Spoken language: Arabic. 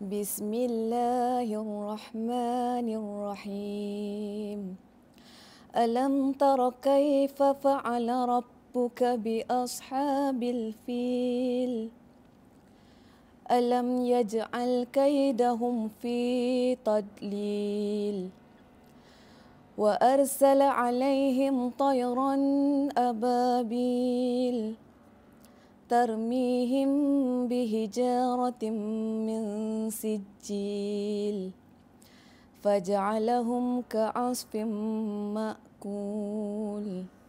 بسم الله الرحمن الرحيم. ألم تر كيف فعل ربك بأصحاب الفيل؟ ألم يجعل كيدهم في تضليل وأرسل عليهم طيرا أبابيل ترميهم بحجارة من سجيل فجعلهم كعصف مأكول.